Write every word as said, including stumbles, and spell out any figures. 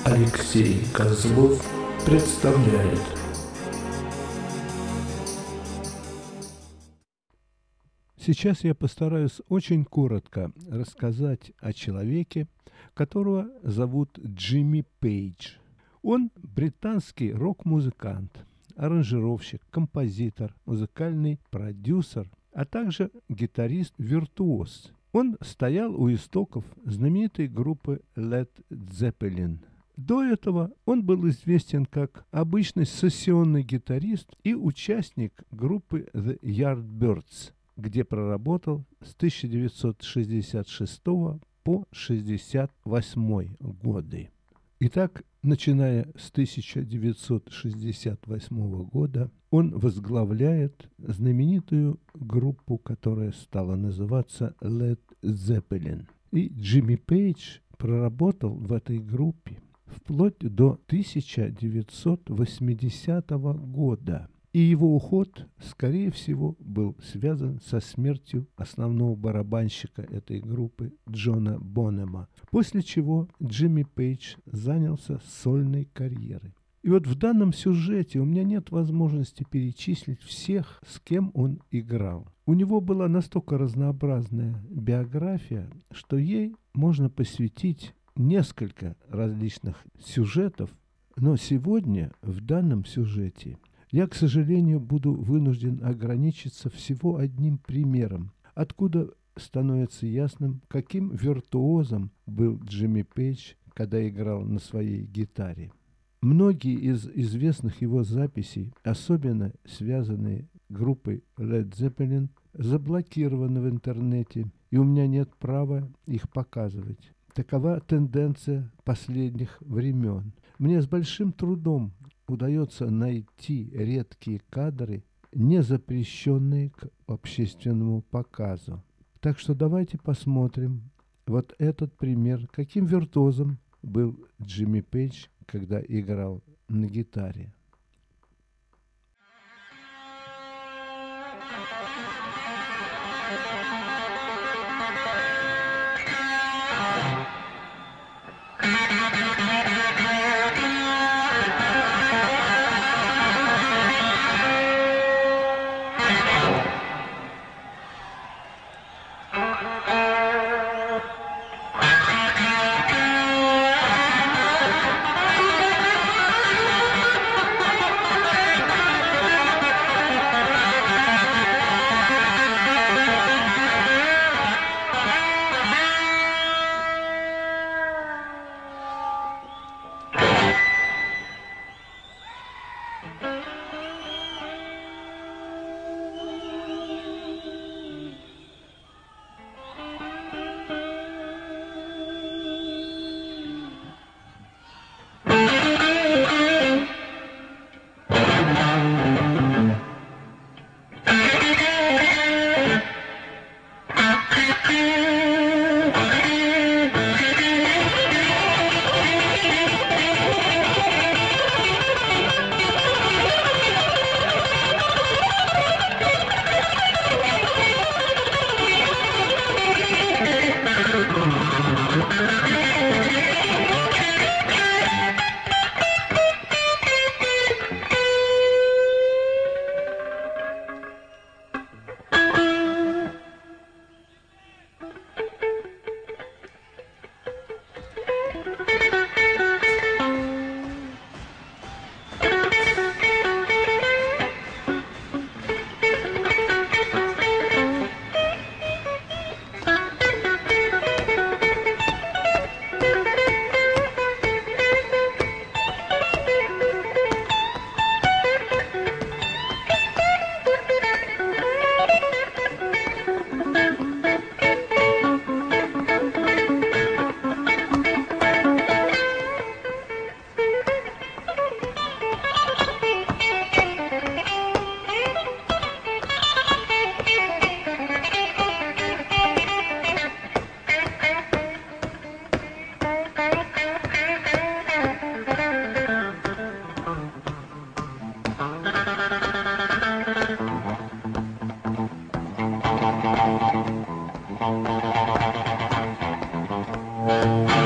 Алексей Козлов представляет. Сейчас я постараюсь очень коротко рассказать о человеке, которого зовут Джимми Пейдж. Он британский рок-музыкант, аранжировщик, композитор, музыкальный продюсер, а также гитарист-виртуоз. Он стоял у истоков знаменитой группы Led Zeppelin. До этого он был известен как обычный сессионный гитарист и участник группы The Yardbirds, где проработал с тысяча девятьсот шестьдесят шестого по шестьдесят восьмой годы. Итак, начиная с тысяча девятьсот шестьдесят восьмого года, он возглавляет знаменитую группу, которая стала называться Led Zeppelin. И Джимми Пейдж проработал в этой группе вплоть до тысяча девятьсот восьмидесятого года. И его уход, скорее всего, был связан со смертью основного барабанщика этой группы Джона Бонема, после чего Джимми Пейдж занялся сольной карьерой. И вот в данном сюжете у меня нет возможности перечислить всех, с кем он играл. У него была настолько разнообразная биография, что ей можно посвятить несколько различных сюжетов, но сегодня в данном сюжете я, к сожалению, буду вынужден ограничиться всего одним примером, откуда становится ясным, каким виртуозом был Джимми Пейдж, когда играл на своей гитаре. Многие из известных его записей, особенно связанные с группой Led Zeppelin, заблокированы в интернете, и у меня нет права их показывать. Такова тенденция последних времен. Мне с большим трудом удается найти редкие кадры, не запрещенные к общественному показу. Так что давайте посмотрим вот этот пример, каким виртуозом был Джимми Пейдж, когда играл на гитаре. Thank you.